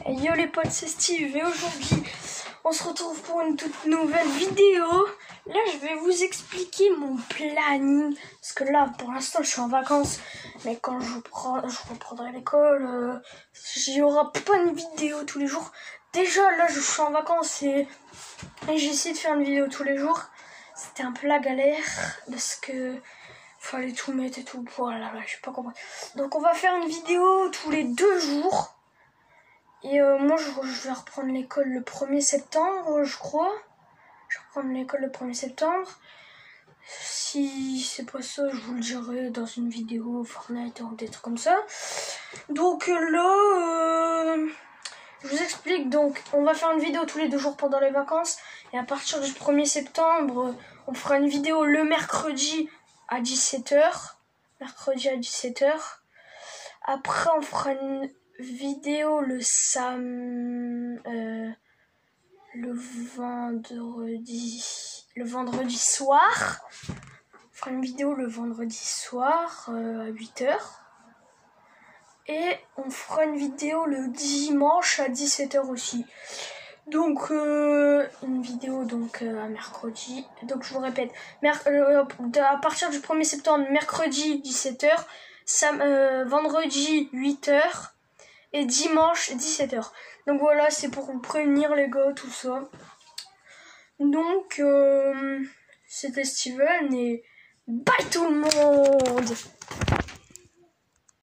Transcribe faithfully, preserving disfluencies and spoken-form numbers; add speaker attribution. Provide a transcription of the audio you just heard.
Speaker 1: Yo les potes, c'est Steve et aujourd'hui on se retrouve pour une toute nouvelle vidéo. Là je vais vous expliquer mon planning parce que là pour l'instant je suis en vacances, mais quand je, reprends, je reprendrai l'école, euh, il y aura pas une vidéo tous les jours. Déjà là je suis en vacances et, et j'ai essayé de faire une vidéo tous les jours. C'était un peu la galère parce que fallait tout mettre et tout. Voilà, je sais pas comment. Donc on va faire une vidéo tous les deux jours. Et euh, moi, je, je vais reprendre l'école le premier septembre, je crois. Je vais reprendre l'école le premier septembre. Si c'est pas ça, je vous le dirai dans une vidéo Fortnite ou des trucs comme ça. Donc là, euh, je vous explique. Donc, on va faire une vidéo tous les deux jours pendant les vacances. Et à partir du premier septembre, on fera une vidéo le mercredi à dix-sept heures. Mercredi à dix-sept heures. Après, on fera une vidéo le sam euh, le vendredi le vendredi soir. On fera une vidéo le vendredi soir euh, à huit heures. Et on fera une vidéo le dimanche à dix-sept heures aussi. Donc euh, une vidéo donc euh, à mercredi. Donc je vous répète, euh, à partir du premier septembre, mercredi dix-sept heures, sam euh, vendredi huit heures. Et dimanche dix-sept heures. Donc voilà, c'est pour vous prévenir les gars, tout ça. Donc euh, c'était Steven et bye tout le monde.